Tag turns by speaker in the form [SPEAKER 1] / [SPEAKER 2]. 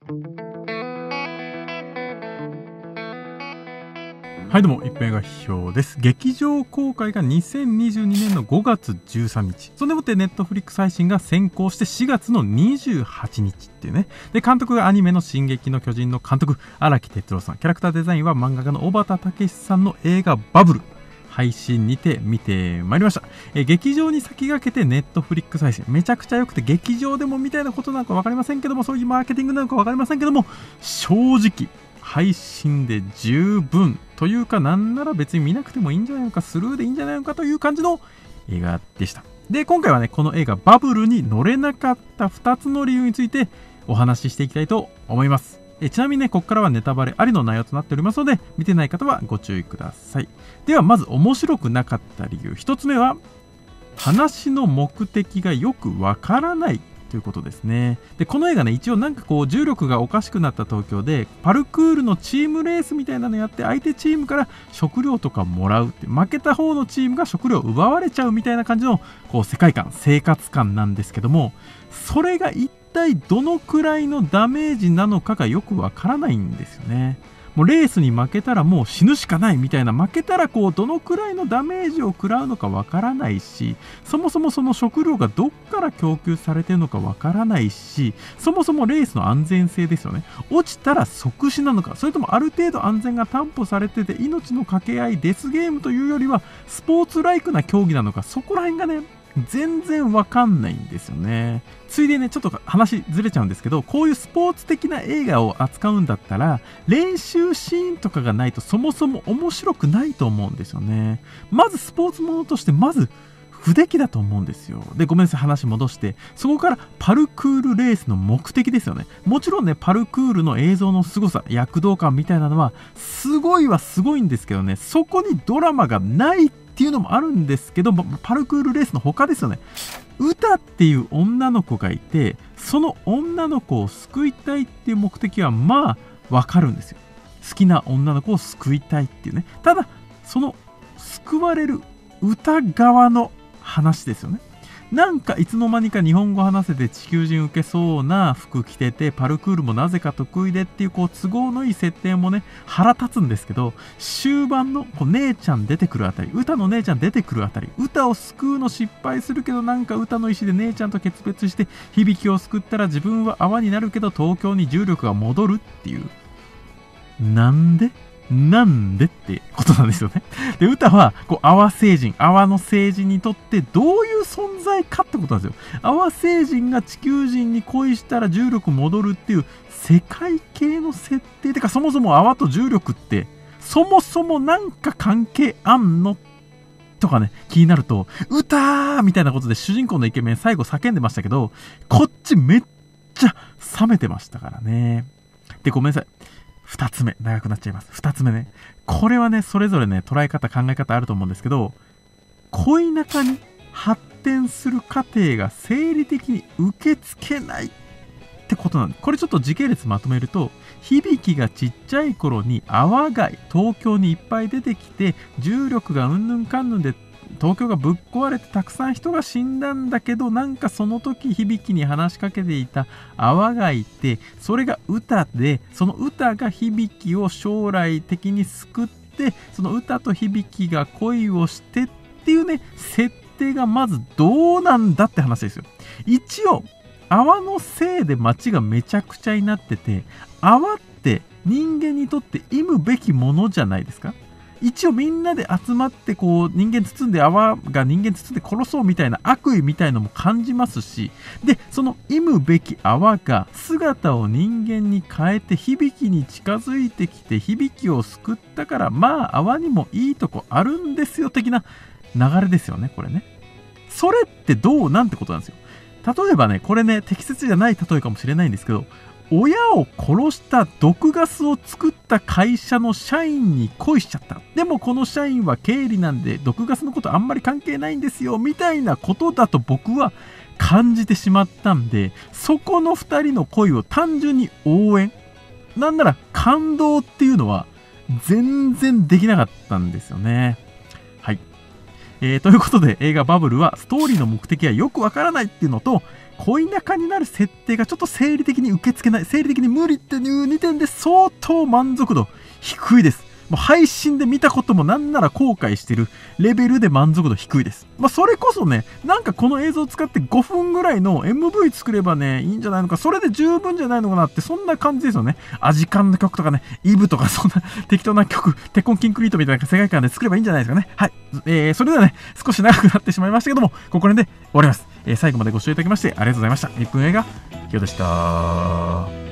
[SPEAKER 1] はいどうも、一平が批評です。劇場公開が2022年の5月13日。そんでもってネットフリックス配信が先行して4月の28日っていうね。で、監督がアニメの進撃の巨人の監督、荒木哲郎さん。キャラクターデザインは漫画家の小畑武史さんの映画バブル。配信にて見てまいりました。劇場に先駆けてネットフリックス配信。めちゃくちゃ良くて劇場でもみたいなことなのか分かりませんけども、そういうマーケティングなのか分かりませんけども、正直、配信で十分というか、なんなら別に見なくてもいいんじゃないのか、スルーでいいんじゃないのかという感じの映画でした。で、今回はね、この映画バブルに乗れなかった2つの理由についてお話ししていきたいと思います。ちなみにね、ここからはネタバレありの内容となっておりますので、見てない方はご注意ください。では、まず面白くなかった理由。1つ目は、話の目的がよくわからないということですね。で、この映画ね、一応なんかこう、重力がおかしくなった東京で、パルクールのチームレースみたいなのやって、相手チームから食料とかもらうって、負けた方のチームが食料を奪われちゃうみたいな感じの、こう、世界観、生活感なんですけども、それが一体どのくらいのダメージなのかがよくわからないんですよね。もうレースに負けたらもう死ぬしかないみたいな、負けたらこうどのくらいのダメージを食らうのかわからないし、そもそもその食料がどっから供給されてるのかわからないし、そもそもレースの安全性ですよね。落ちたら即死なのか、それともある程度安全が担保されてて命の掛け合い、デスゲームというよりはスポーツライクな競技なのか、そこら辺がね、全然わかんないんですよね。ついでね、ちょっと話ずれちゃうんですけど、こういうスポーツ的な映画を扱うんだったら、練習シーンとかがないとそもそも面白くないと思うんですよね。まずスポーツものとして、まず不出来だと思うんですよ。で、ごめんなさい、話戻して、そこからパルクールレースの目的ですよね。もちろんね、パルクールの映像の凄さ、躍動感みたいなのは、すごいはすごいんですけどね、そこにドラマがないっていうのもあるんですけど、パルクールレースの他ですよね。歌っていう女の子がいて、その女の子を救いたいっていう目的はまあわかるんですよ。好きな女の子を救いたいっていうね。ただ、その救われる歌側の話ですよね。なんかいつの間にか日本語話せて地球人受けそうな服着てて、パルクールもなぜか得意でっていうこう都合のいい設定もね、腹立つんですけど、終盤のこう姉ちゃん出てくるあたり、歌の姉ちゃん出てくるあたり、歌を救うの失敗するけど、なんか歌の意思で姉ちゃんと決別して響を救ったら自分は泡になるけど東京に重力が戻るっていう、なんでってことなんですよね。で、歌は、こう、泡星人、泡の星人にとってどういう存在かってことなんですよ。泡星人が地球人に恋したら重力戻るっていう世界系の設定。てか、そもそも泡と重力って、そもそもなんか関係あんのとかね、気になると、歌ーみたいなことで主人公のイケメン最後叫んでましたけど、こっちめっちゃ冷めてましたからね。で、ごめんなさい。二つ目、長くなっちゃいます。二つ目ね。これはね、それぞれね、捉え方、考え方あると思うんですけど、恋仲に発展する過程が生理的に受け付けないってことなんです。これちょっと時系列まとめると、響がちっちゃい頃に泡が東京にいっぱい出てきて、重力がうんぬんかんぬんで東京がぶっ壊れてたくさん人が死んだんだけど、なんかその時響に話しかけていた泡がいて、それが歌で、その歌が響を将来的に救って、その歌と響が恋をしてっていうね、設定がまずどうなんだって話ですよ。一応泡のせいで街がめちゃくちゃになってて、泡って人間にとって忌むべきものじゃないですか。一応みんなで集まってこう人間包んで、泡が人間包んで殺そうみたいな悪意みたいのも感じますし、でその忌むべき泡が姿を人間に変えて響に近づいてきて響を救ったから、まあ泡にもいいとこあるんですよ的な流れですよね、これね。それってどうなんてことなんですよ。例えばね、これね、適切じゃない例えかもしれないんですけど、親を殺した毒ガスを作った会社の社員に恋しちゃった。でもこの社員は経理なんで毒ガスのことあんまり関係ないんですよみたいなことだと僕は感じてしまったんで、そこの2人の恋を単純に応援、なんなら感動っていうのは全然できなかったんですよね。はい。ということで映画バブルはストーリーの目的がよくわからないっていうのと、 恋仲になる設定がちょっと生理的に受け付けない、生理的に無理っていう2点で相当満足度低いです。もう配信で見たこともなんなら後悔してるレベルで満足度低いです。それこそね、なんかこの映像を使って5分ぐらいの MV 作ればね、いいんじゃないのか、それで十分じゃないのかなって、そんな感じですよね。アジカンの曲とかね、イブとかそんな適当な曲、鉄痕キンクリートみたいな世界観で作ればいいんじゃないですかね。はい。それではね、少し長くなってしまいましたけども、ここで終わります。最後までご視聴いただきましてありがとうございました。1分映画、ひよでした。